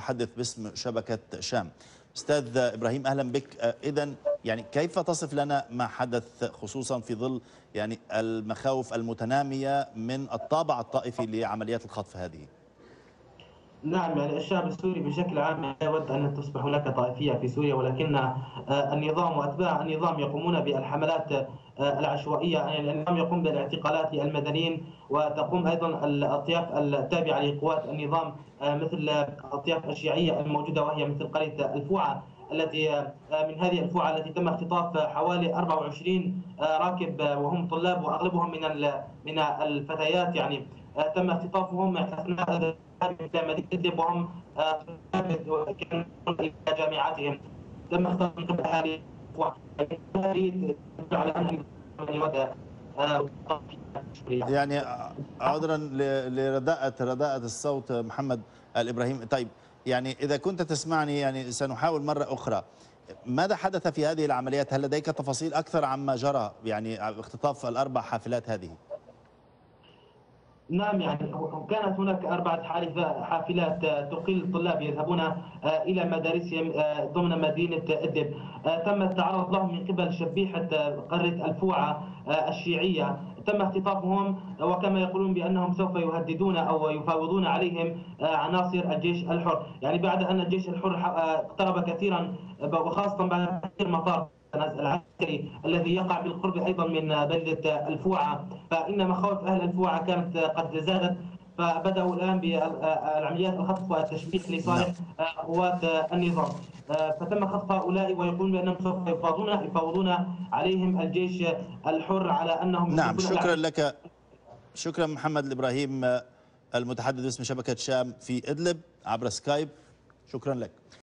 المتحدث باسم شبكة شام. أستاذ إبراهيم أهلا بك. إذن يعني كيف تصف لنا ما حدث خصوصا في ظل يعني المخاوف المتنامية من الطابع الطائفي لعمليات الخطف هذه؟ نعم، يعني الشعب السوري بشكل عام لا يود أن تصبح هناك طائفية في سوريا، ولكن النظام وأتباع النظام يقومون بالحملات العشوائية. يعني النظام يقوم بالاعتقالات للمدنيين، وتقوم أيضا الأطياف التابعة لقوات النظام مثل الأطياف الشيعية الموجودة، وهي مثل قرية الفوعة التي من هذه الفوعة التي تم اختطاف حوالي 24 راكب وهم طلاب، وأغلبهم من الفتيات. يعني تم اختطافهم أثناء إلى مدينة إدلب وهم كانوا إلى جامعاتهم. تم اختطاف من قبل أهالي تدل على أن يعني عذرا لرداءة الصوت محمد الإبراهيم. طيب يعني إذا كنت تسمعني يعني سنحاول مرة أخرى. ماذا حدث في هذه العمليات؟ هل لديك تفاصيل أكثر عما جرى يعني اختطاف الأربع حافلات هذه؟ نعم، يعني كانت هناك 4 حافلات تقل الطلاب يذهبون إلى مدارسهم ضمن مدينة إدلب. تم التعرض لهم من قبل شبيحة قرية الفوعة الشيعية. تم اختطافهم، وكما يقولون بأنهم سوف يهددون أو يفاوضون عليهم عناصر الجيش الحر. يعني بعد أن الجيش الحر اقترب كثيرا، وخاصة بعد تطهير مطار العسكري الذي يقع بالقرب ايضا من بلده الفوعه، فان مخاوف اهل الفوعه كانت قد زادت، فبداوا الان بالعمليات الخطف والتشبيح نعم. لصالح قوات النظام. فتم خطف هؤلاء، ويقولون بانهم سوف يفاوضون عليهم الجيش الحر على انهم نعم، يضيفون شكرا لك. شكرا محمد الإبراهيم المتحدث باسم شبكة شام في إدلب عبر سكايب. شكرا لك.